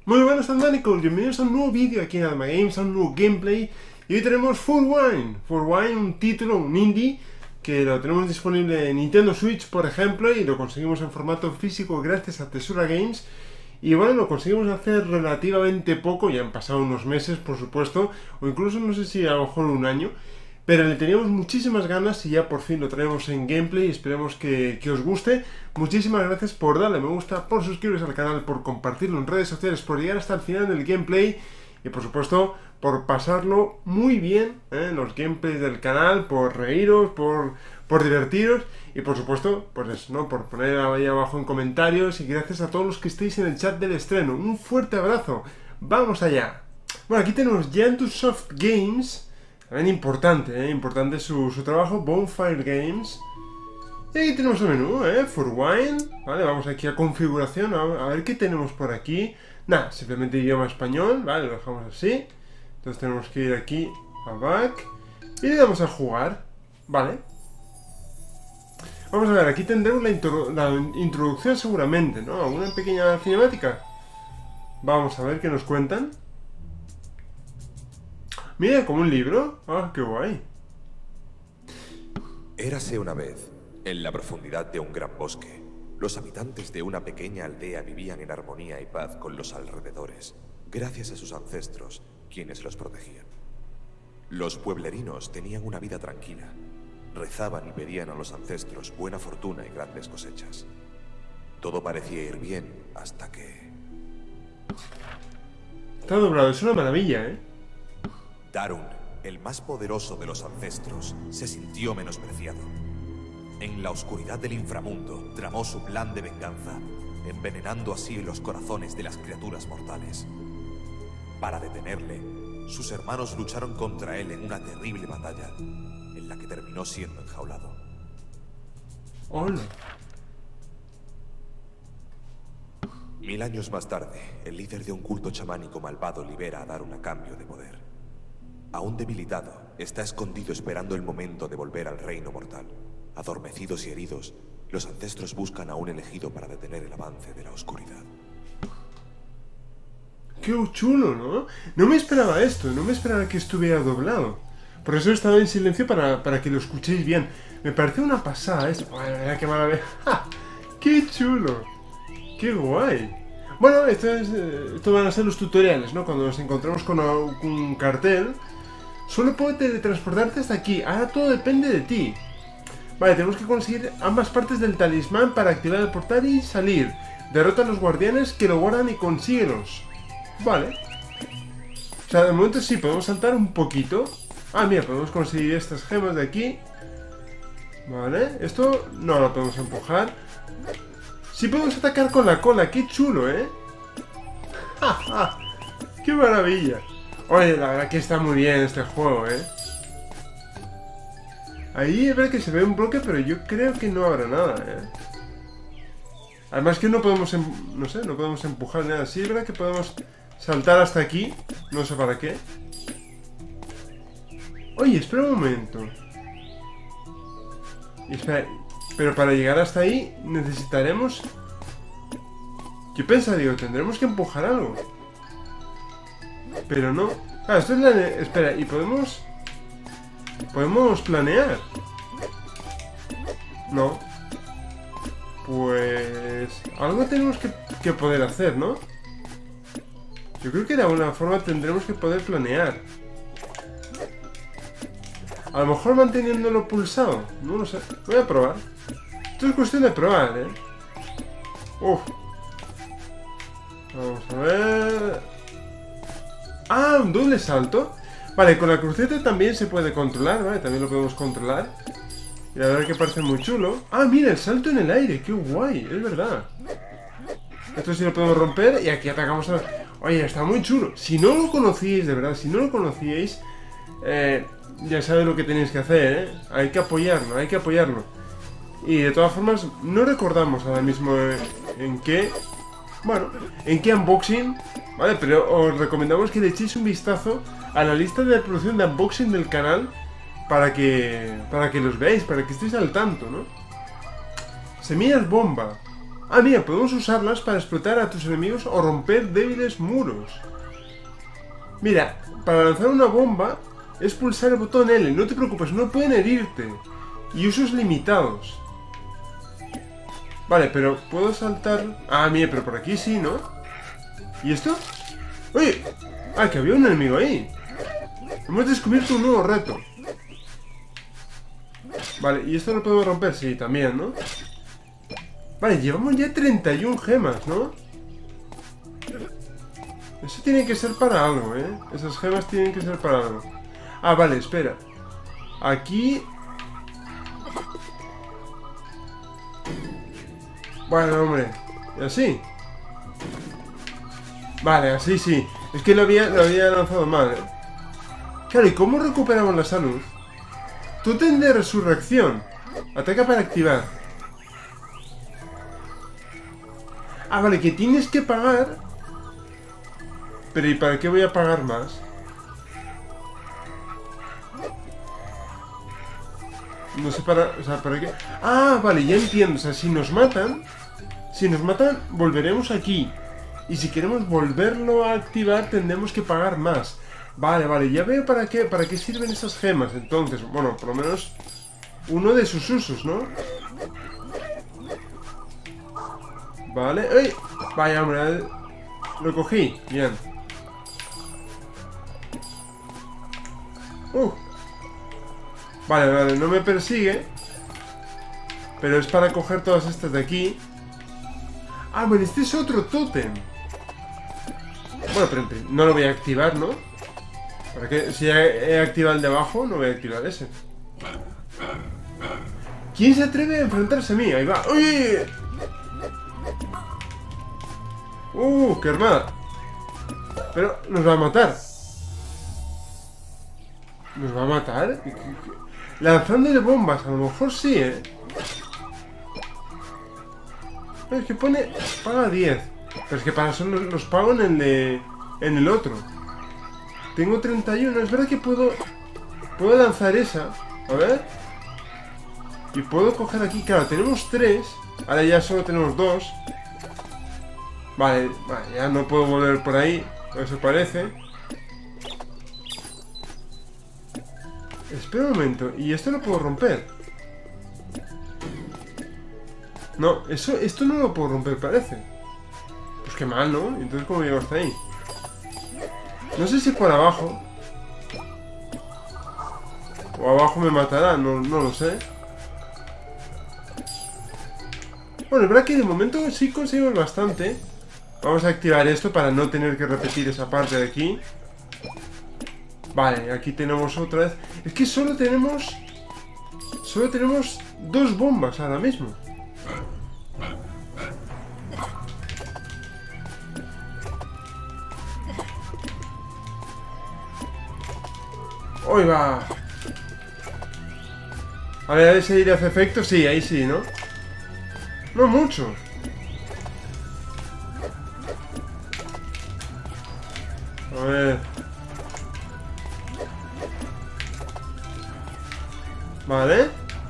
Muy buenas andánicos, bienvenidos a un nuevo vídeo aquí en Alma Games, a un nuevo gameplay. Y hoy tenemos Fur Wine, un título, un indie, que lo tenemos disponible en Nintendo Switch, por ejemplo, y lo conseguimos en formato físico gracias a Tesura Games. Y bueno, lo conseguimos hacer relativamente poco, ya han pasado unos meses, por supuesto, o incluso no sé si a lo mejor un año. Pero le teníamos muchísimas ganas y ya por fin lo traemos en gameplay y esperemos que os guste. Muchísimas gracias por darle me gusta, por suscribiros al canal, por compartirlo en redes sociales, por llegar hasta el final del gameplay y por supuesto por pasarlo muy bien en los gameplays del canal, por reíros, por divertiros y por supuesto, pues eso, ¿no? Por poner ahí abajo en comentarios y gracias a todos los que estéis en el chat del estreno. Un fuerte abrazo. ¡Vamos allá! Bueno, aquí tenemos Giantsoft Games. También importante su trabajo, Bonfire Games. Y aquí tenemos el menú, For Wine. Vale, vamos aquí a configuración, a ver qué tenemos por aquí. Nada, simplemente idioma español, vale, lo dejamos así. Entonces tenemos que ir aquí a Back y le damos a jugar, vale. Vamos a ver, aquí tendremos la introducción seguramente, ¿no? Alguna pequeña cinemática. Vamos a ver qué nos cuentan. Mira, como un libro. Ah, qué guay. Érase una vez, en la profundidad de un gran bosque, los habitantes de una pequeña aldea vivían en armonía y paz con los alrededores, gracias a sus ancestros, quienes los protegían. Los pueblerinos tenían una vida tranquila, rezaban y pedían a los ancestros buena fortuna y grandes cosechas. Todo parecía ir bien hasta que... Está doblado, es una maravilla, ¿eh? Darun, el más poderoso de los ancestros, se sintió menospreciado. En la oscuridad del inframundo tramó su plan de venganza, envenenando así los corazones de las criaturas mortales. Para detenerle, sus hermanos lucharon contra él en una terrible batalla, en la que terminó siendo enjaulado. ¡Hola! 1000 años más tarde, el líder de un culto chamánico malvado libera a Darun a cambio de poder. Aún debilitado, está escondido esperando el momento de volver al reino mortal. Adormecidos y heridos, los ancestros buscan a un elegido para detener el avance de la oscuridad. ¡Qué chulo!, ¿no? No me esperaba esto, no me esperaba que estuviera doblado. Por eso he estado en silencio para que lo escuchéis bien. Me parece una pasada esto. ¡Ay, qué maravilla! ¡Ja! ¡Qué chulo! ¡Qué guay! Bueno, esto van a ser los tutoriales, ¿no? Cuando nos encontremos con un cartel. Solo puedo teletransportarte hasta aquí. Ahora todo depende de ti. Vale, tenemos que conseguir ambas partes del talismán para activar el portal y salir. Derrota a los guardianes que lo guardan y consíguelos. Vale. O sea, de momento sí, podemos saltar un poquito. Ah, mira, podemos conseguir estas gemas de aquí. Vale, esto no lo podemos empujar. Sí podemos atacar con la cola, qué chulo, ¿eh? ¡Ja, ja! ¡Qué maravilla! Oye, la verdad que está muy bien este juego, ¿eh? Ahí es verdad que se ve un bloque, pero yo creo que no habrá nada, ¿eh? Además que no podemos, no sé, no podemos empujar nada. Sí es verdad que podemos saltar hasta aquí. No sé para qué. Oye, espera un momento. Espera, pero para llegar hasta ahí necesitaremos... Yo pensaba, digo, tendremos que empujar algo. Pero no. Ah, esto es la... Espera, y podemos... ¿Podemos planear? No. Pues... algo tenemos que poder hacer, ¿no? Yo creo que de alguna forma tendremos que poder planear. A lo mejor manteniéndolo pulsado. No lo sé. Voy a probar. Esto es cuestión de probar, ¿eh? Uf. Vamos a ver... Ah, un doble salto. Vale, con la cruceta también se puede controlar, ¿vale? También lo podemos controlar. Y la verdad que parece muy chulo. Ah, mira, el salto en el aire. Qué guay, es verdad. Esto sí lo podemos romper y aquí atacamos a... Oye, está muy chulo. Si no lo conocíais, de verdad, si no lo conocíais, ya sabéis lo que tenéis que hacer, ¿eh? Hay que apoyarlo, hay que apoyarlo. Y de todas formas, no recordamos ahora mismo en qué... Bueno, en qué unboxing, ¿vale? Pero os recomendamos que le echéis un vistazo a la lista de reproducción de unboxing del canal para que los veáis, para que estéis al tanto, ¿no? Semillas bomba. Ah, mira, podemos usarlas para explotar a tus enemigos o romper débiles muros. Mira, para lanzar una bomba es pulsar el botón L. No te preocupes, no pueden herirte. Y usos limitados. Vale, pero puedo saltar... Ah, mira, pero por aquí sí, ¿no? ¿Y esto? ¡Oye! Ah, que había un enemigo ahí. Hemos descubierto un nuevo reto. Vale, y esto lo podemos romper, sí, también, ¿no? Vale, llevamos ya 31 gemas, ¿no? Eso tiene que ser para algo, ¿eh? Esas gemas tienen que ser para algo. Ah, vale, espera. Aquí... Bueno, hombre. ¿Y así? Vale, así sí. Es que lo había lanzado mal, ¿eh? Claro, ¿y cómo recuperamos la salud? Tótem de resurrección. Ataca para activar. Ah, vale, que tienes que pagar. Pero ¿y para qué voy a pagar más? No sé para... O sea, ¿para qué? Ah, vale, ya entiendo. O sea, si nos matan, volveremos aquí. Y si queremos volverlo a activar, tendremos que pagar más. Vale, vale, ya veo para qué sirven esas gemas. Entonces, bueno, por lo menos uno de sus usos, ¿no? Vale, ¡ay! Vaya, hombre, lo cogí, bien. Vale, vale, no me persigue. Pero es para coger todas estas de aquí. Ah, bueno, este es otro tótem. Bueno, pero no lo voy a activar, ¿no? ¿Para qué? Si he activado el de abajo, no voy a activar ese. ¿Quién se atreve a enfrentarse a mí? Ahí va. ¡Uy! ¡Qué armada! Pero nos va a matar. ¿Nos va a matar? Lanzándole bombas, a lo mejor sí, ¿eh? Es que pone... Paga 10. Pero es que para eso los pago en el otro. Tengo 31. Es verdad que puedo lanzar esa. A ver. Y puedo coger aquí. Claro, tenemos 3. Ahora ya solo tenemos 2. Vale, ya no puedo volver por ahí. Eso parece. Espera un momento. ¿Y esto lo puedo romper? No, esto no lo puedo romper, parece. Pues qué mal, ¿no? Entonces, ¿cómo llego hasta ahí? No sé si por abajo. O abajo me matará, no lo sé. Bueno, es verdad que de momento sí conseguimos bastante. Vamos a activar esto para no tener que repetir esa parte de aquí. Vale, aquí tenemos otra vez. Es que solo tenemos 2 bombas ahora mismo. ¡Uy, va! A ver si le hace efecto. Sí, ahí sí, ¿no? No mucho. A ver. Vale.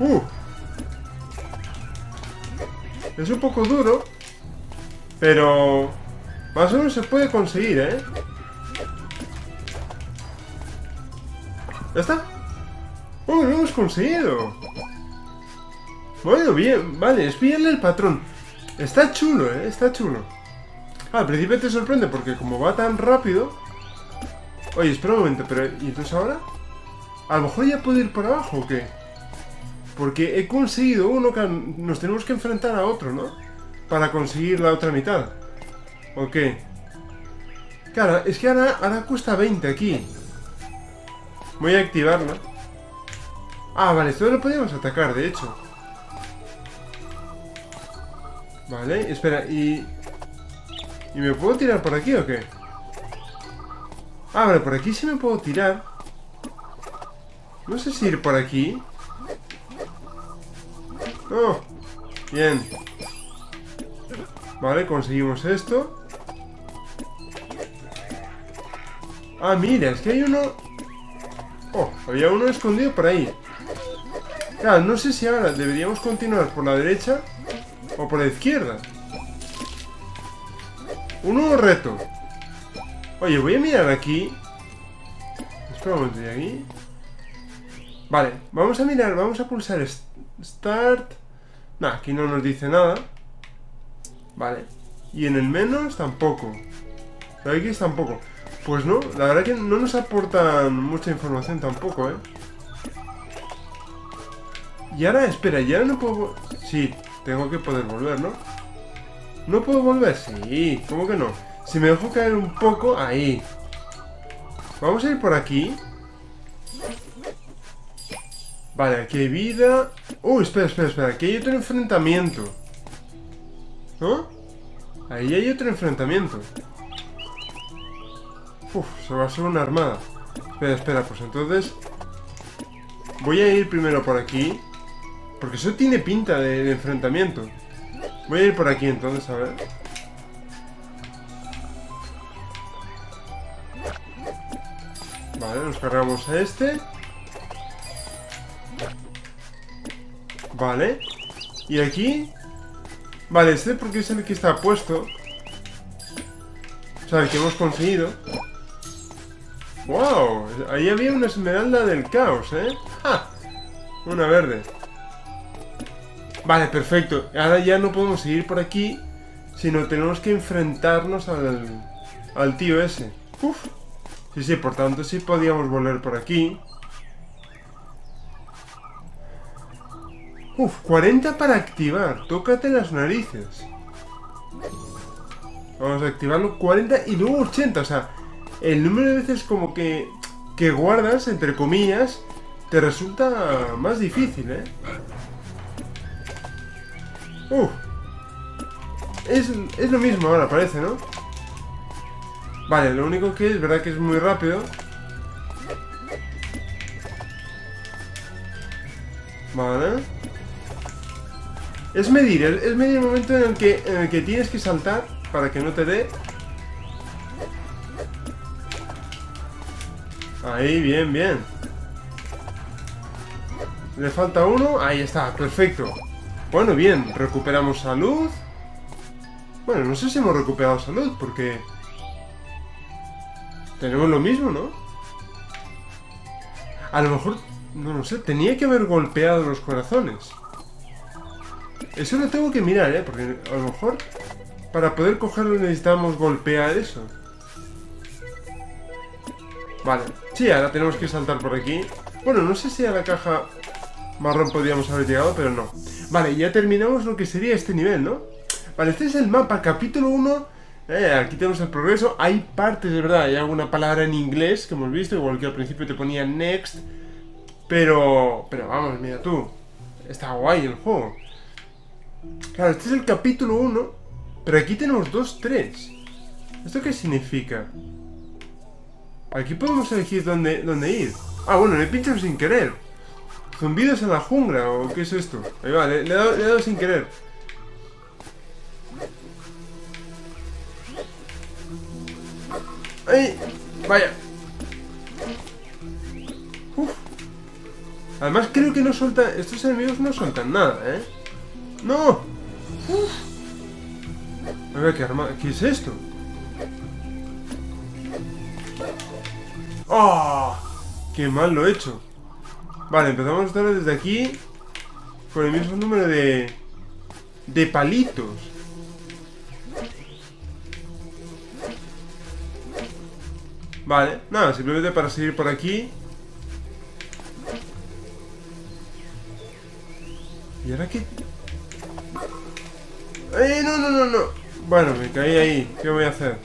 Es un poco duro. Pero... más o menos se puede conseguir, ¿eh? ¿Ya está? ¡Oh, lo hemos conseguido! Bueno, bien, vale, es pillarle el patrón. Está chulo, está chulo. Al principio te sorprende porque como va tan rápido... Oye, espera un momento, pero... ¿y entonces ahora? A lo mejor ya puedo ir por abajo, ¿o qué? Porque he conseguido uno que nos tenemos que enfrentar a otro, ¿no? Para conseguir la otra mitad. ¿O qué? Claro, es que ahora cuesta 20 aquí. Voy a activarla. Ah, vale, esto lo podíamos atacar, de hecho. Vale, espera, ¿y me puedo tirar por aquí o qué? Ah, vale, por aquí sí me puedo tirar. No sé si ir por aquí. Oh, bien. Vale, conseguimos esto. Ah, mira, es que hay uno... Oh, había uno escondido por ahí. Claro, no sé si ahora deberíamos continuar por la derecha o por la izquierda. Un nuevo reto. Oye, voy a mirar aquí. Espera un momento, ¿y aquí? Vale, vamos a mirar, vamos a pulsar Start. Nah, aquí no nos dice nada. Vale. Y en el menos tampoco. La X tampoco. Pues no, la verdad que no nos aportan mucha información tampoco, ¿eh? Y ahora, espera, ya no puedo... Sí, tengo que poder volver, ¿no? ¿No puedo volver? Sí, ¿cómo que no? Si me dejo caer un poco, ahí. Vamos a ir por aquí. Vale, aquí hay vida. Espera, espera, espera. Aquí hay otro enfrentamiento. ¿No? Ahí hay otro enfrentamiento. Se va a hacer una armada. Espera, espera, pues entonces voy a ir primero por aquí, porque eso tiene pinta de enfrentamiento. Voy a ir por aquí entonces, a ver. Vale, nos cargamos a este. Vale. Y aquí. Vale, este porque es el que está puesto. O sea, el que hemos conseguido. ¡Wow! Ahí había una esmeralda del caos, ¿eh? ¡Ja! Una verde. Vale, perfecto. Ahora ya no podemos seguir por aquí, sino tenemos que enfrentarnos al tío ese. ¡Uf! Sí, sí, por tanto sí podíamos volver por aquí. ¡Uf! 40 para activar. Tócate las narices. Vamos a activarlo 40 y luego 80, o sea... El número de veces como que guardas, entre comillas, te resulta más difícil, ¿eh? Es lo mismo ahora, parece, ¿no? Vale, lo único que es verdad que es muy rápido. Vale. Es medir el momento en el que tienes que saltar para que no te dé. Ahí, bien, bien. Le falta uno. Ahí está, perfecto. Bueno, bien, recuperamos salud. Bueno, no sé si hemos recuperado salud, porque... tenemos lo mismo, ¿no? A lo mejor, no lo sé, tenía que haber golpeado los corazones. Eso lo tengo que mirar, ¿eh? Porque a lo mejor para poder cogerlo necesitamos golpear eso. Vale, sí, ahora tenemos que saltar por aquí. Bueno, no sé si a la caja marrón podríamos haber llegado, pero no. Vale, ya terminamos lo que sería este nivel, ¿no? Vale, este es el mapa, capítulo 1. Aquí tenemos el progreso. Hay partes, de verdad, hay alguna palabra en inglés que hemos visto, igual que al principio te ponía next. Pero vamos, mira tú. Está guay el juego. Claro, este es el capítulo 1. Pero aquí tenemos 2, 3. ¿Esto qué significa? Aquí podemos elegir dónde ir. Ah, bueno, le pincho sin querer. ¿Zumbidos en la jungla o qué es esto? Ahí va, le he dado sin querer. ¡Ay! ¡Vaya! Uf. Además creo que no sueltan... Estos enemigos no sueltan nada, ¿eh? ¡No! Uf. A ver, ¿qué es esto? ¡Oh! ¡Qué mal lo he hecho! Vale, empezamos a estar desde aquí con el mismo número de palitos. Vale, nada, simplemente para seguir por aquí. ¿Y ahora qué? ¡Eh, no, no, no, no! Bueno, me caí ahí. ¿Qué voy a hacer?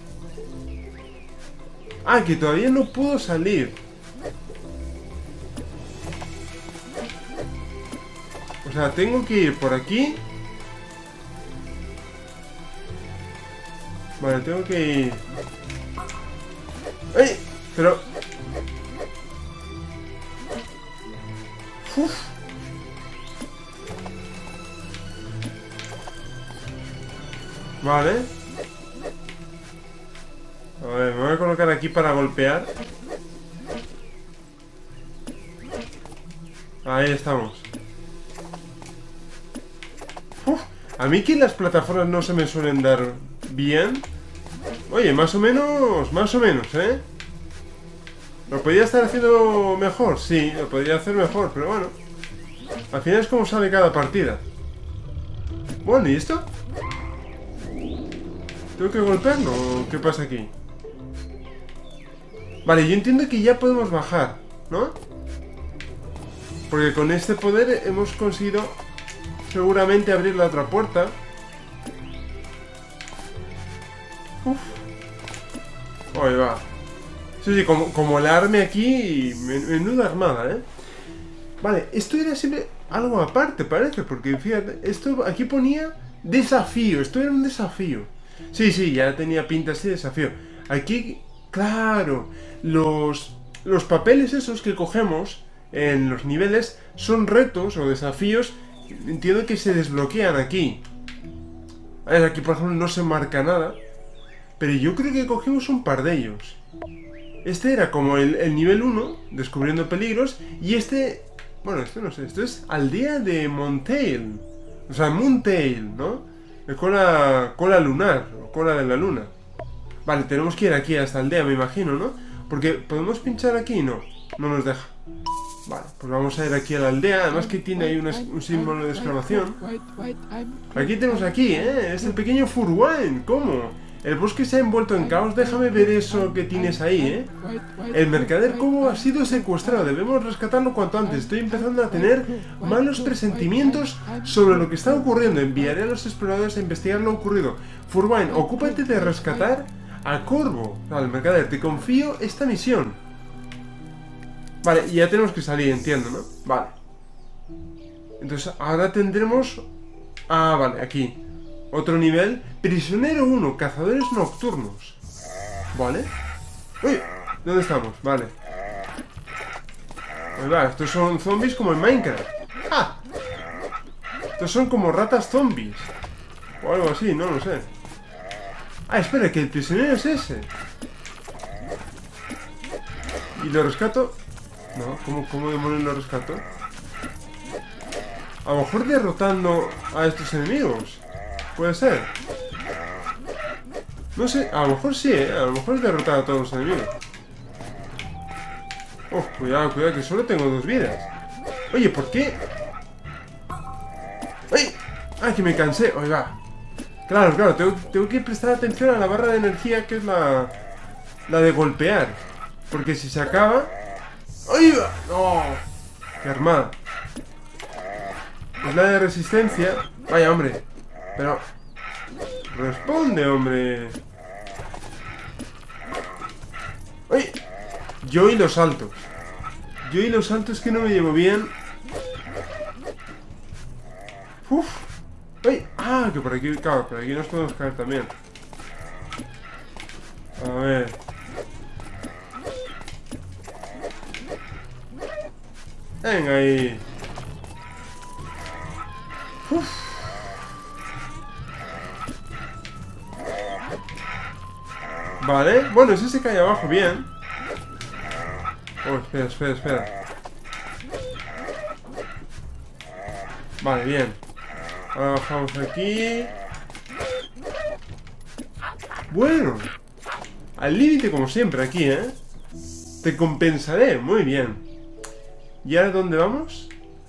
Ah, que todavía no puedo salir. O sea, tengo que ir por aquí. Vale, tengo que ir... ¡Ay! Pero... ¡Uf! Vale. A ver, me voy a colocar aquí para golpear. Ahí estamos. Uf, a mí que las plataformas no se me suelen dar bien. Oye, más o menos, ¿eh? ¿Lo podría estar haciendo mejor? Sí, lo podría hacer mejor, pero bueno. Al final es como sale cada partida. Bueno, ¿y esto? ¿Tengo que golpearlo o qué pasa aquí? Vale, yo entiendo que ya podemos bajar, ¿no? Porque con este poder hemos conseguido seguramente abrir la otra puerta. Uf. Ahí va. Sí, sí, como el arme aquí, menuda armada, ¿eh? Vale, esto era siempre algo aparte, parece, porque fíjate, esto aquí ponía desafío, esto era un desafío. Sí, sí, ya tenía pinta así de desafío. Aquí, claro, los papeles esos que cogemos en los niveles son retos o desafíos, entiendo que se desbloquean aquí. A ver, aquí por ejemplo no se marca nada, pero yo creo que cogimos un par de ellos. Este era como el nivel 1, descubriendo peligros, y este, bueno, esto no sé, esto es aldea de Montail, o sea, Moontail, ¿no? De cola lunar, o cola de la luna. Vale, tenemos que ir aquí a esta aldea, me imagino, ¿no? Porque podemos pinchar aquí, no nos deja. Vale, pues vamos a ir aquí a la aldea, además que tiene ahí un símbolo de exclamación. Aquí tenemos aquí, es el pequeño Furwine, ¿cómo? El bosque se ha envuelto en caos, déjame ver eso que tienes ahí, El mercader Kobo ha sido secuestrado, debemos rescatarlo cuanto antes. Estoy empezando a tener malos presentimientos sobre lo que está ocurriendo. Enviaré a los exploradores a investigar lo ocurrido. Furwine, ocúpate de rescatar a Corvo. Al mercader, te confío esta misión. Vale, y ya tenemos que salir, entiendo, ¿no? Vale. Entonces, ahora tendremos... Ah, vale, aquí. Otro nivel. Prisionero 1, cazadores nocturnos. Vale. Uy, ¿dónde estamos? Vale. Ahí va, estos son zombies como en Minecraft. ¡Ah! Estos son como ratas zombies. O algo así, no lo sé. Ah, espera, que el prisionero es ese. ¿Y lo rescato? No, ¿cómo demonios lo rescato? A lo mejor derrotando a estos enemigos. Puede ser. No sé, a lo mejor sí, a lo mejor es derrotar a todos los enemigos. Oh, cuidado, que solo tengo 2 vidas. Oye, ¿por qué? ¡Ay! ¡Ay, que me cansé! Oiga. Claro, tengo que prestar atención a la barra de energía, que es la de golpear. Porque si se acaba... ¡Ay! ¡No! ¡Qué armada! Es la de resistencia. Vaya, hombre. Pero... responde, hombre. ¡Ay! Yo y los saltos. Que no me llevo bien. Uf. ¡Ay! Ah, que por aquí, claro, por aquí nos podemos caer también. A ver. Venga ahí. Uf. Vale, bueno, ese se cae abajo bien. Oh, espera. Vale, bien. Ahora bajamos aquí. Bueno. Al límite como siempre aquí, Te compensaré, muy bien. ¿Y ahora dónde vamos?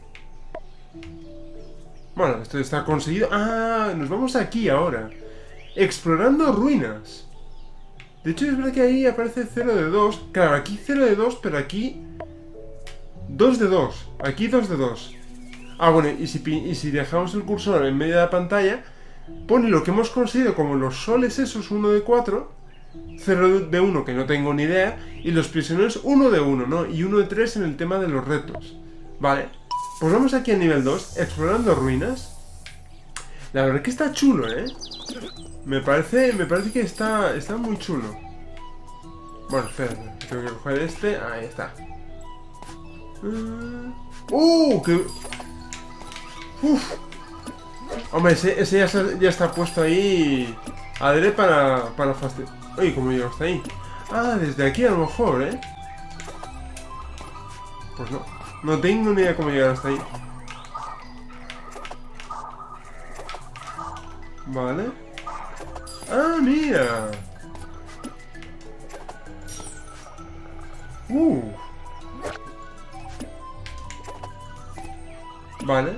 Bueno, esto está conseguido. Ah, nos vamos aquí ahora. Explorando ruinas. De hecho es verdad que ahí aparece 0 de 2. Claro, aquí 0 de 2, pero aquí 2 de 2. Aquí 2 de 2. Ah, bueno, y si dejamos el cursor en medio de la pantalla, pone lo que hemos conseguido como los soles esos 1 de 4, 0 de 1 que no tengo ni idea, y los prisioneros 1 de 1, ¿no? Y 1 de 3 en el tema de los retos. Vale, pues vamos aquí a nivel 2, explorando ruinas. La verdad es que está chulo, Me parece que está muy chulo. Bueno, espera, tengo que coger este, ahí está. ¡Que! ¡Uf! Hombre, ese ya está puesto ahí adrede para fastidiar. Oye, ¿cómo llego hasta ahí? Ah, desde aquí a lo mejor, Pues no tengo ni idea cómo llegar hasta ahí. Vale. Ah, mira. Vale.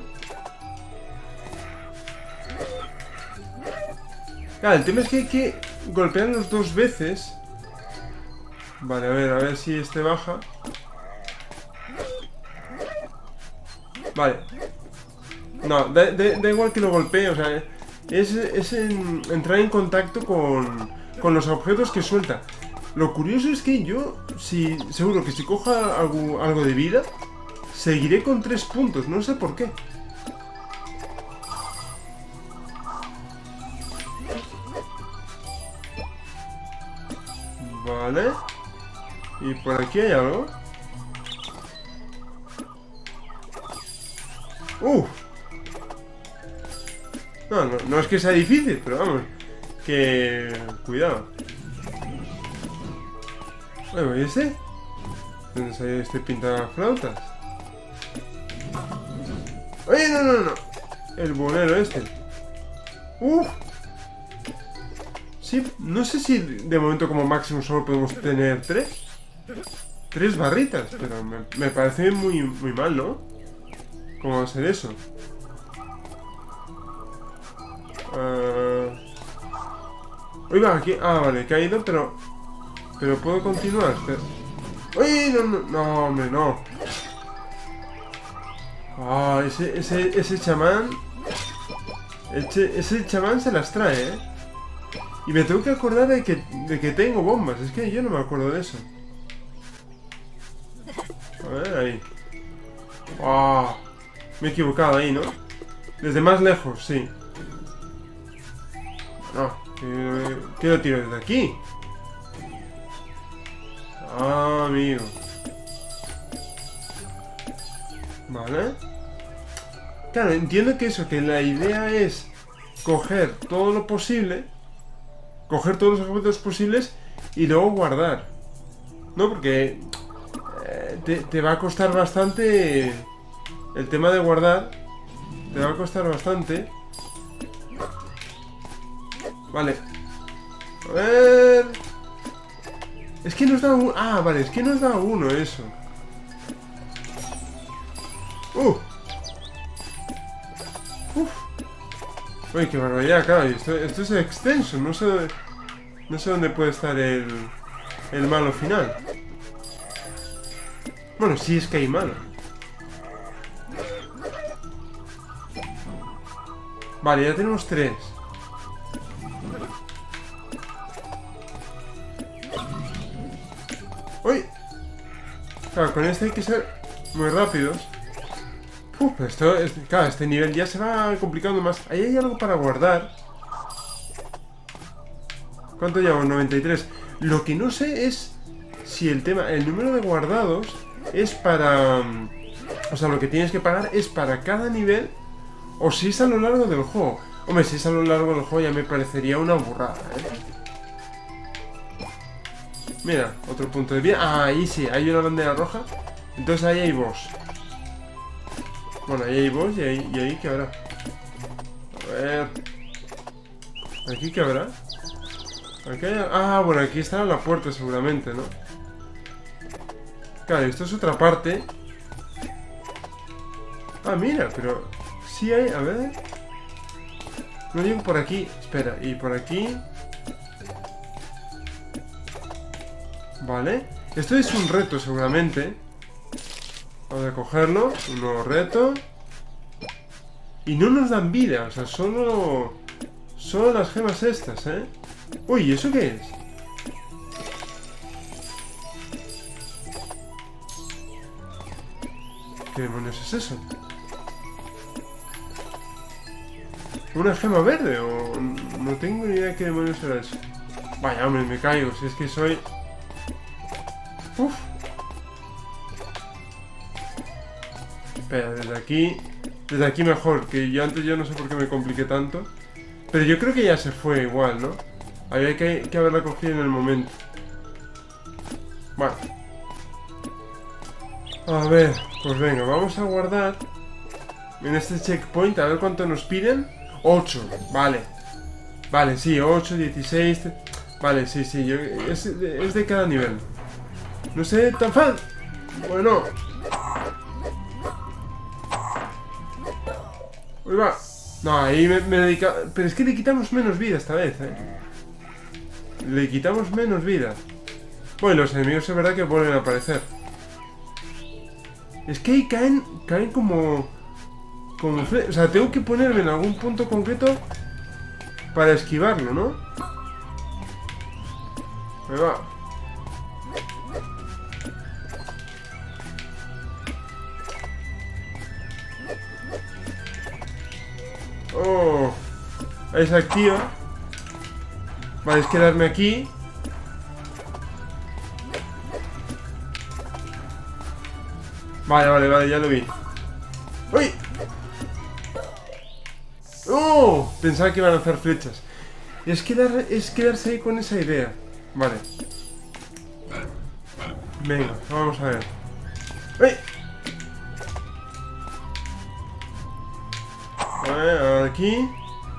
Claro, el tema es que hay que golpearlos 2 veces. Vale, a ver si este baja. Vale. No, da igual que lo golpee, o sea, es entrar en contacto con los objetos que suelta. Lo curioso es que yo, seguro que si coja algo de vida, seguiré con 3 puntos, no sé por qué. Vale. Y por aquí hay algo. No es que sea difícil, pero vamos. Que... cuidado. Bueno, ¿y este? ¿Dónde sale este pintaflautas? ¡Oye, no! El bolero este. Sí, no sé si de momento como máximo solo podemos tener 3 barritas, pero me parece muy mal, ¿no? ¿Cómo va a ser eso? Oiga, aquí... Ah, vale, he caído, pero puedo continuar. ¡Uy! No, hombre, no. Ah, ese chamán... Ese chamán se las trae, ¿eh? Y me tengo que acordar de que tengo bombas. Es que yo no me acuerdo de eso. A ver, ahí. ¡Ah! Me he equivocado ahí, ¿no? Desde más lejos, sí. No, ¿qué lo tiro desde aquí? Ah, amigo. Vale. Claro, entiendo que la idea es coger todo lo posible, coger todos los objetos posibles y luego guardar. ¿No? Porque te va a costar bastante el tema de guardar. Te va a costar bastante. Vale. A ver... Es que nos da uno... Ah, vale, es que nos da uno eso. Uy, qué barbaridad, claro. Esto es extenso. No sé dónde puede estar el malo final. Bueno, sí es que hay malo. Vale, ya tenemos 3. ¡Uy! Claro, con este hay que ser muy rápidos. Claro, este nivel ya se va complicando más. Ahí hay algo para guardar. ¿Cuánto llevo? 93. Lo que no sé es si el número de guardados es para... O sea, lo que tienes que pagar es para cada nivel o si es a lo largo del juego. Hombre, si es a lo largo del juego ya me parecería una burrada, ¿eh? Mira, otro punto de vida. Ah, ahí sí, hay una bandera roja. Entonces ahí hay boss. Bueno, ahí hay boss y ahí ¿qué habrá? A ver... ¿Aquí qué habrá? Aquí hay... Ah, bueno, aquí está la puerta seguramente, ¿no? Claro, esto es otra parte. Ah, mira, pero... Sí hay... A ver... No llego por aquí. Espera, y por aquí... Vale. Esto es un reto seguramente. Vamos a cogerlo. Un nuevo reto. Y no nos dan vida. O sea, solo las gemas estas, ¿eh? Uy, ¿eso qué es? ¿Qué demonios es eso? ¿Una gema verde? O... No tengo ni idea de qué demonios era eso. Vaya, hombre, me caigo. Si es que soy... Uf. Espera, desde aquí mejor, que yo antes no sé por qué me compliqué tanto. Pero yo creo que ya se fue igual, ¿no? Había que haberla cogido en el momento. Vale. A ver, pues venga, vamos a guardar en este checkpoint, a ver cuánto nos piden. 8, vale. Vale, sí, 8, 16. Vale, sí, es de cada nivel. No sé, tan fácil. Bueno. Uy, va. No, ahí me dedica... Pero es que le quitamos menos vida esta vez, Le quitamos menos vida. Bueno, los enemigos es verdad que vuelven a aparecer. Es que ahí caen como... O sea, tengo que ponerme en algún punto concreto para esquivarlo, ¿no? Ahí va. Oh, ahí se activa. Vale, es quedarme aquí. Vale, ya lo vi. ¡Uy! ¡Oh! Pensaba que iban a hacer flechas. Es quedarse ahí con esa idea. Vale. Venga, vamos a ver. ¡Uy! Vale, aquí.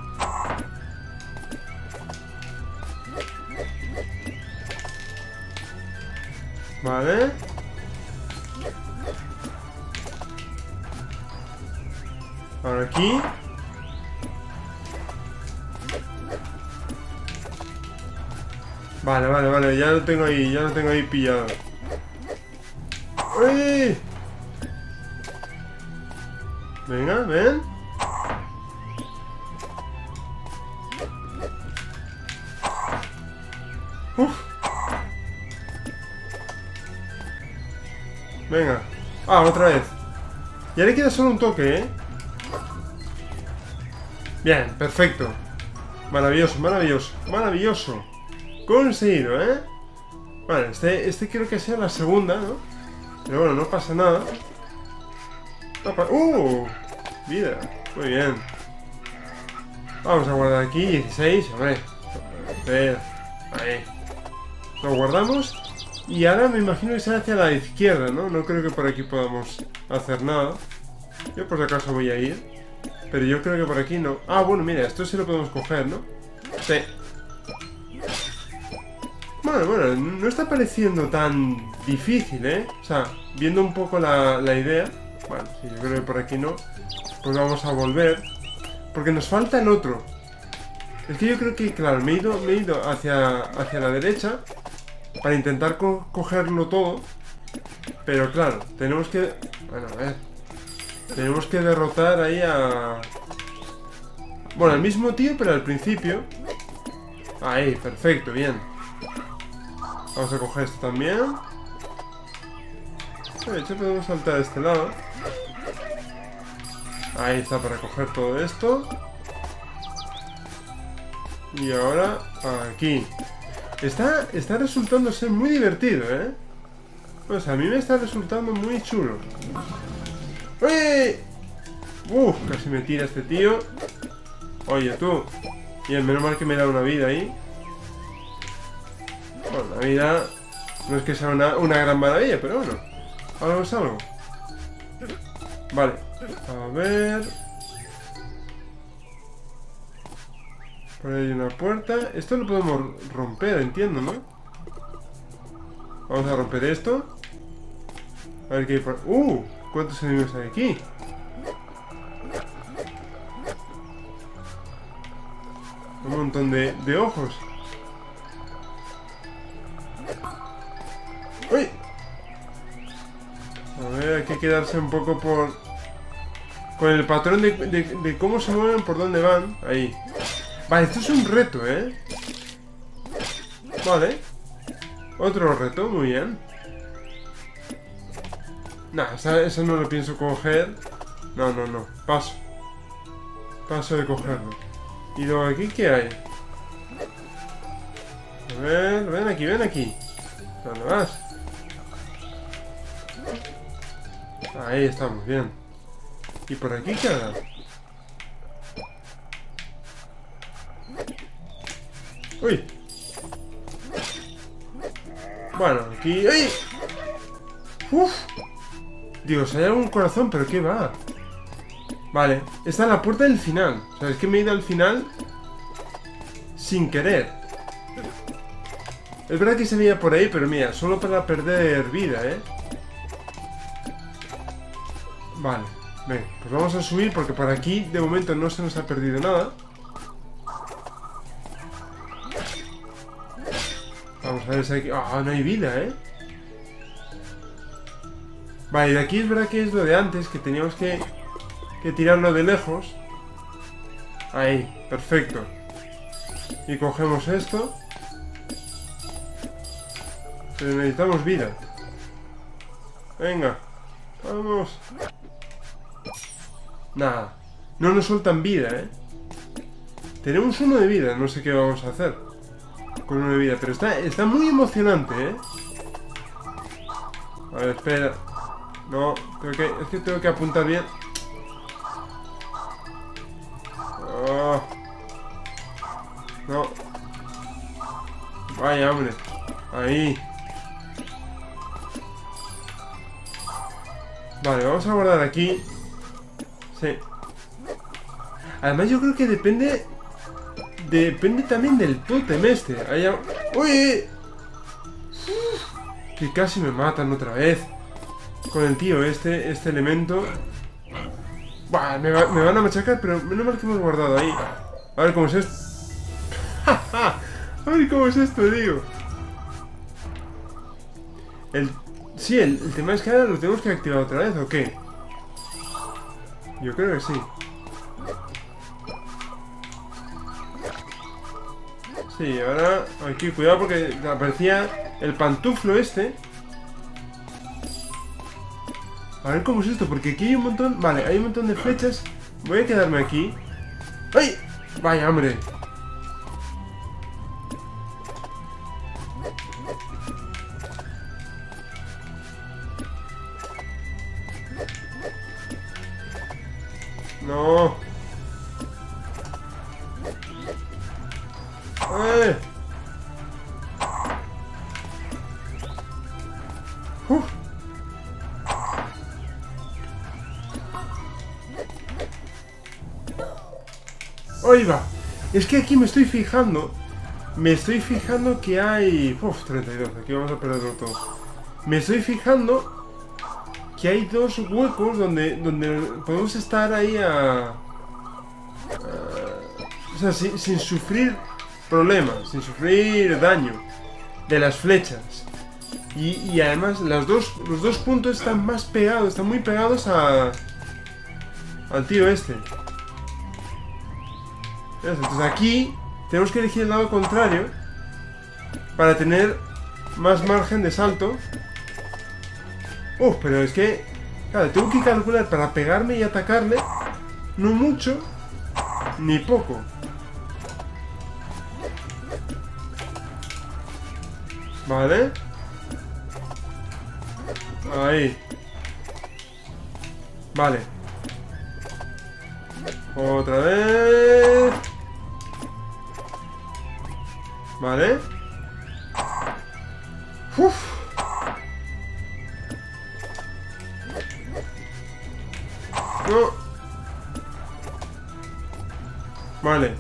Vale. Ahora aquí. Vale, ya lo tengo ahí pillado. ¡Uy! Venga, ven. Uf. Venga. Ah, otra vez. Ya le queda solo un toque, Bien, perfecto. Maravilloso. Conseguido, Vale, este creo que sea la segunda, ¿no? Pero bueno, no pasa nada. Vida. Muy bien. Vamos a guardar aquí 16, hombre. Ahí. Lo guardamos. Y ahora me imagino que será hacia la izquierda, ¿no? No creo que por aquí podamos hacer nada. Yo por si acaso voy a ir. Pero yo creo que por aquí no. Ah, bueno, mira, esto sí lo podemos coger, ¿no? Sí. Bueno, no está pareciendo tan difícil, O sea, viendo un poco la idea. Bueno, sí, yo creo que por aquí no. Pues vamos a volver. Porque nos falta el otro. Es que yo creo que, claro, me he ido hacia la derecha para intentar cogerlo todo. Pero claro, tenemos que... Bueno, a ver. Tenemos que derrotar ahí a... Bueno, al mismo tío, pero al principio. Ahí, perfecto, bien. Vamos a coger esto también. De hecho, podemos saltar a este lado. Ahí está, para coger todo esto. Y ahora, aquí. Está resultando ser muy divertido, Pues a mí me está resultando muy chulo. ¡Uy! Casi me tira este tío. Oye, tú. Bien, menos mal que me da una vida ahí. Bueno, la vida no es que sea una gran maravilla, pero bueno. Algo es algo. Vale. A ver. Por ahí hay una puerta. Esto lo podemos romper, entiendo, ¿no? Vamos a romper esto. A ver qué hay por... ¿Cuántos enemigos hay aquí? Un montón de ojos. ¡Uy! A ver, hay que quedarse un poco con el patrón de cómo se mueven, por dónde van. Ahí. Vale, esto es un reto, Vale. Otro reto, muy bien. Nah, esa no lo pienso coger. No. Paso de cogerlo. ¿Y luego aquí qué hay? A ver, ven aquí. ¿Dónde vas? Ahí estamos, bien. ¿Y por aquí qué hay? ¡Uy! Bueno, aquí... ¡Uy! ¡Uf! Dios, hay algún corazón, pero ¿qué va? Vale, esta es la puerta del final. O sea, es que me he ido al final sin querer. Es verdad que se veía por ahí, pero mira, solo para perder vida, ¿eh? Vale, ven, pues vamos a subir porque por aquí de momento no se nos ha perdido nada. Vamos a ver si aquí... ¡Ah, no hay vida, eh! Vale, de aquí es verdad que es lo de antes, que teníamos que tirarlo de lejos. Ahí, perfecto. Y cogemos esto. Pero necesitamos vida. Venga, vamos. Nada, no nos sueltan vida, ¿eh? Tenemos uno de vida, no sé qué vamos a hacer con uno de vida, pero está muy emocionante, ¿eh? A ver, espera. No, es que tengo que apuntar bien. Oh. No. Vaya, hombre. Ahí. Vale, vamos a guardar aquí. Sí. Además yo creo que depende también del tótem este. ¡Uy! Que casi me matan otra vez. Con el tío este elemento. Buah, me van a machacar, pero menos mal que hemos guardado ahí. A ver cómo es esto. A ver cómo es esto, tío. Sí, el tema es que ahora lo tenemos que activar otra vez, ¿o qué? Yo creo que sí. Sí, ahora aquí, cuidado porque aparecía el pantuflo este. A ver cómo es esto, porque aquí hay un montón... Vale, hay un montón de flechas. Voy a quedarme aquí. ¡Ay! ¡Vaya, hombre! ¡No! ¡Eh! ¡Ahí va! Es que aquí me estoy fijando que hay... Uf, 32, aquí vamos a perderlo todo. Me estoy fijando que hay dos huecos donde podemos estar ahí o sea, sin sufrir problemas, sin sufrir daño de las flechas. Y además los dos puntos están más pegados, están muy pegados al tío este. Entonces aquí tenemos que elegir el lado contrario para tener más margen de salto. Pero es que, claro, tengo que calcular para pegarme y atacarle, no mucho ni poco. Vale. Ahí. Vale. Otra vez. Vale. Uf. No. Vale.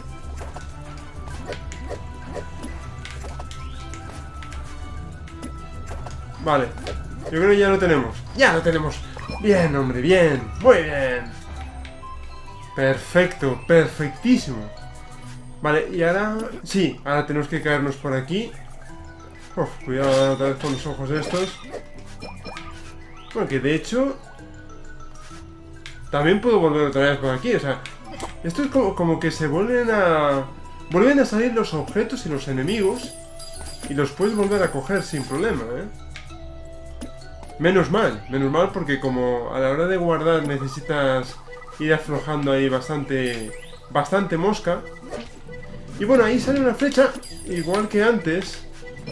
Vale. Yo creo que ya lo tenemos. ¡Ya lo tenemos! Bien, hombre, bien. Muy bien. Perfecto, perfectísimo. Vale, y ahora... Sí, ahora tenemos que caernos por aquí. Uf, cuidado otra vez con los ojos estos. Bueno, que de hecho... También puedo volver otra vez por aquí, o sea... Esto es como que se vuelven a... Vuelven a salir los objetos y los enemigos. Y los puedes volver a coger sin problema, ¿eh? Menos mal porque como a la hora de guardar necesitas ir aflojando ahí bastante mosca. Y bueno, ahí sale una flecha, igual que antes.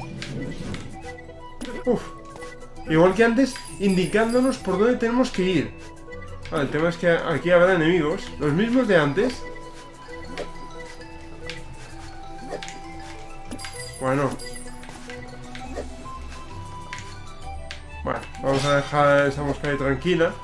Igual que antes, indicándonos por dónde tenemos que ir. El tema es que aquí habrá enemigos, los mismos de antes. Bueno, vamos a dejar esa mosca ahí tranquila.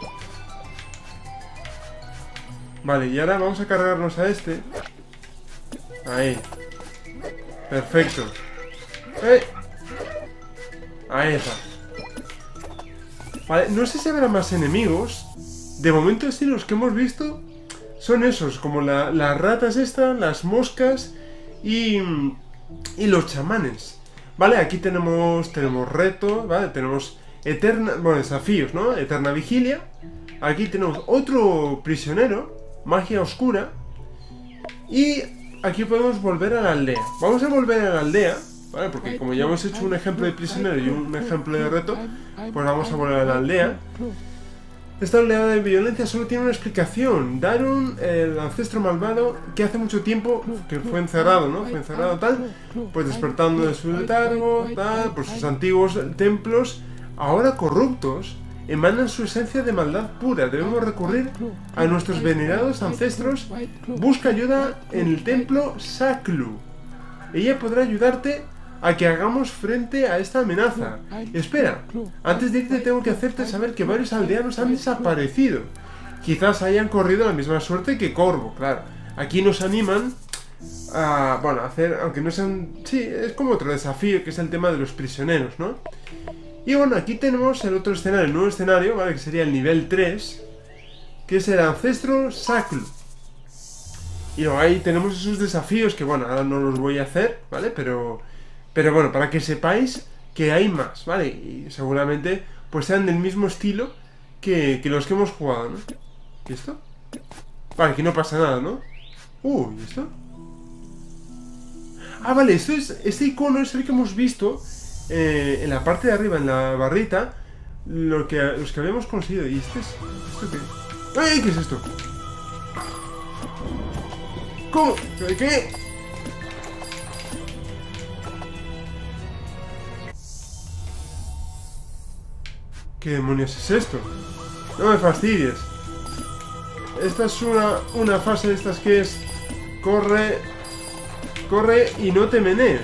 Vale, y ahora vamos a cargarnos a este. Ahí. Perfecto. Ahí está. Vale, no sé si habrá más enemigos. De momento sí, los que hemos visto son esos, como las ratas estas, las moscas y los chamanes. Vale, aquí tenemos retos, ¿vale? Tenemos desafíos, ¿no? Eterna vigilia. Aquí tenemos otro prisionero, magia oscura. Y aquí podemos volver a la aldea. Vamos a volver a la aldea, ¿vale? Porque como ya hemos hecho un ejemplo de prisionero y un ejemplo de reto, pues vamos a volver a la aldea. Esta oleada de violencia solo tiene una explicación. Daron, el ancestro malvado, que hace mucho tiempo que fue encerrado, ¿no? Fue encerrado tal, pues despertando de su letargo, tal, por sus antiguos templos, ahora corruptos, emanan su esencia de maldad pura. Debemos recurrir a nuestros venerados ancestros. Busca ayuda en el templo Saklu. Ella podrá ayudarte a que hagamos frente a esta amenaza. Espera, antes de irte tengo que hacerte saber que varios aldeanos han desaparecido. Quizás hayan corrido la misma suerte que Corvo, claro. Aquí nos animan a, bueno, hacer, aunque no sean... Sí, es como otro desafío, que es el tema de los prisioneros, ¿no? Y bueno, aquí tenemos el otro escenario, el nuevo escenario, ¿vale? Que sería el nivel 3, que es el ancestro Saklu. Y luego ahí tenemos esos desafíos que, bueno, ahora no los voy a hacer, ¿vale? Pero bueno, para que sepáis que hay más, ¿vale? Y seguramente pues sean del mismo estilo que los que hemos jugado, ¿no? ¿Y esto? Vale, aquí no pasa nada, ¿no? ¿Y esto? Ah, vale, este icono es el que hemos visto en la parte de arriba, en la barrita, los que habíamos conseguido. ¿Y ¿esto qué? ¡Ay! ¿Qué es esto? ¿Cómo? ¿Qué? ¿Qué demonios es esto? No me fastidies. Esta es una fase de estas que es... Corre y no te menees.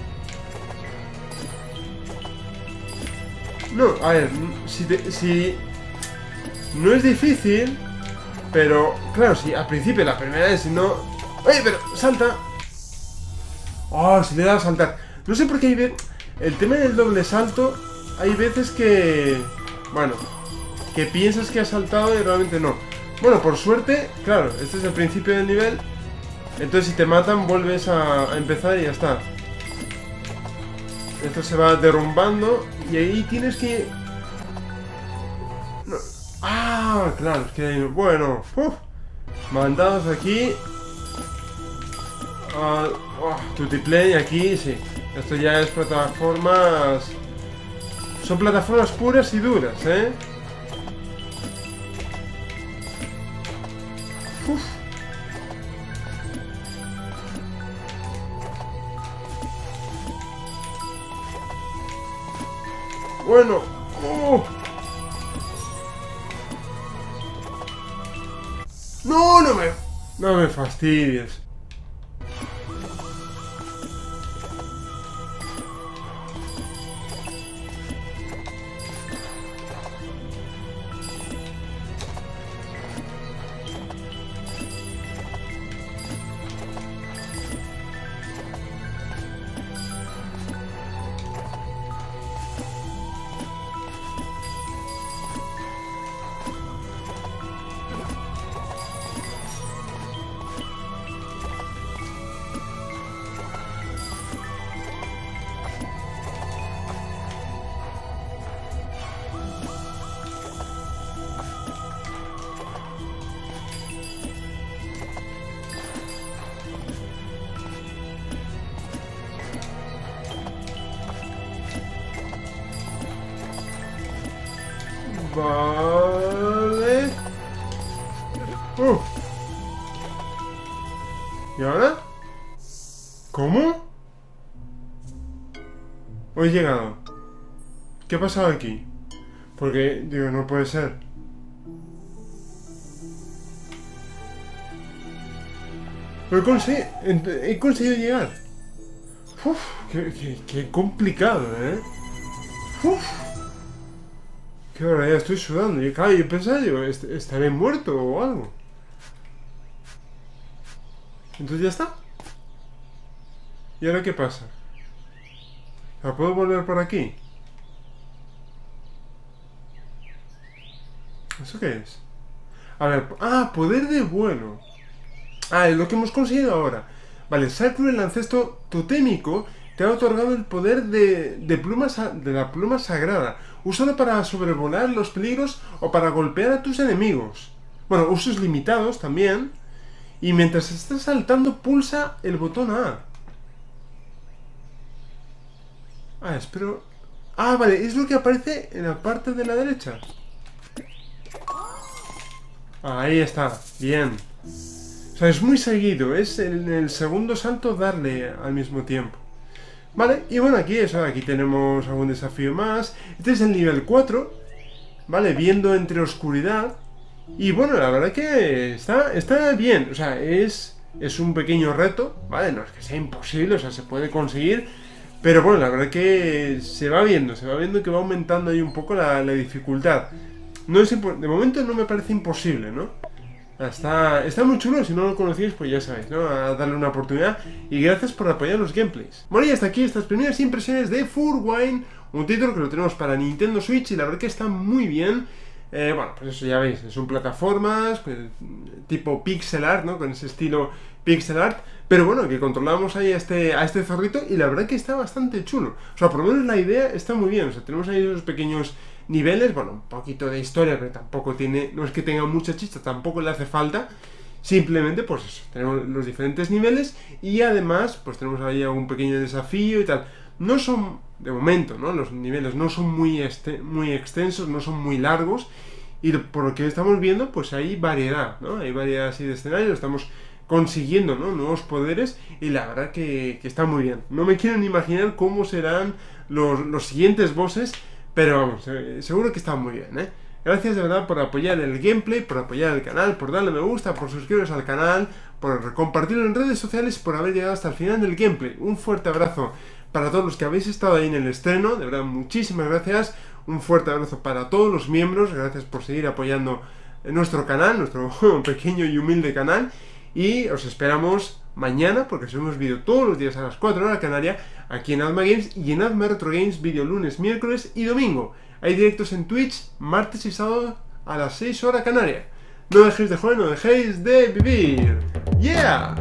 No, a ver, si no es difícil, pero claro, si al principio la primera vez no... ¡Oye, pero salta! ¡Oh, si le da a saltar! No sé por qué el tema del doble salto, hay veces que... Bueno, que piensas que has saltado y realmente no. Bueno, por suerte, claro, este es el principio del nivel. Entonces si te matan vuelves a empezar y ya está. Esto se va derrumbando y ahí tienes que... No. Ah, claro, es que... Bueno, mandados aquí. Tutiplay aquí, sí. Esto ya es plataformas... Son plataformas puras y duras, ¿eh? Uf. Bueno. No me fastidies. Vale. ¿Y ahora? ¿Cómo? Hoy he llegado. ¿Qué ha pasado aquí? Porque, digo, no puede ser. He conseguido llegar. Uf, qué complicado, ¿eh? Uf. Qué hora ya estoy sudando. Y claro, yo pensaba, digo, estaré muerto o algo. Entonces ya está. ¿Y ahora qué pasa? O sea, ¿puedo volver por aquí? ¿Eso qué es? A ver, poder de vuelo. Es lo que hemos conseguido ahora. Vale, Sacro, el ancestro totémico, te ha otorgado el poder de la pluma sagrada. Úsalo para sobrevolar los peligros o para golpear a tus enemigos. Bueno, usos limitados también. Y mientras estás saltando, pulsa el botón A. Espero... vale, es lo que aparece en la parte de la derecha. Ahí está, bien. O sea, es muy seguido, es en el segundo salto darle al mismo tiempo. Vale, y bueno, aquí tenemos algún desafío más. Este es el nivel 4, ¿vale? Viendo entre oscuridad. Y bueno, la verdad que está bien. O sea, es un pequeño reto, ¿vale? No es que sea imposible, o sea, se puede conseguir. Pero bueno, la verdad que se va viendo que va aumentando ahí un poco la dificultad. No es de momento no me parece imposible, ¿no? Está muy chulo, si no lo conocíais pues ya sabéis, ¿no? A darle una oportunidad y gracias por apoyar los gameplays. Bueno, y hasta aquí estas primeras impresiones de Furwine, un título que lo tenemos para Nintendo Switch y la verdad que está muy bien. Bueno, pues eso ya veis, son plataformas, pues, tipo pixel art, ¿no? Con ese estilo pixel art, pero bueno, que controlamos ahí a este zorrito y la verdad que está bastante chulo. O sea, por lo menos la idea está muy bien, o sea, tenemos ahí esos pequeños niveles, bueno, un poquito de historia, pero tampoco no es que tenga mucha chicha, tampoco le hace falta. Simplemente, pues eso, tenemos los diferentes niveles y además, pues tenemos ahí algún pequeño desafío y tal. No son, de momento, ¿no? Los niveles no son muy extensos, no son muy largos y por lo que estamos viendo, pues hay variedad, ¿no? Hay variedad así de escenarios, estamos consiguiendo, ¿no? Nuevos poderes y la verdad que está muy bien. No me quiero ni imaginar cómo serán los siguientes bosses, pero vamos, seguro que está muy bien, ¿eh? Gracias de verdad por apoyar el gameplay, por apoyar el canal, por darle me gusta, por suscribiros al canal, por compartirlo en redes sociales, por haber llegado hasta el final del gameplay. Un fuerte abrazo para todos los que habéis estado ahí en el estreno, de verdad muchísimas gracias. Un fuerte abrazo para todos los miembros, gracias por seguir apoyando nuestro canal, nuestro pequeño y humilde canal. Y os esperamos mañana, porque subimos vídeo todos los días a las 4 horas Canaria, aquí en Adma Games y en Adma Retro Games, vídeo lunes, miércoles y domingo. Hay directos en Twitch, martes y sábado a las 6 horas Canaria. No dejéis de jugar, no dejéis de vivir. ¡Yeah!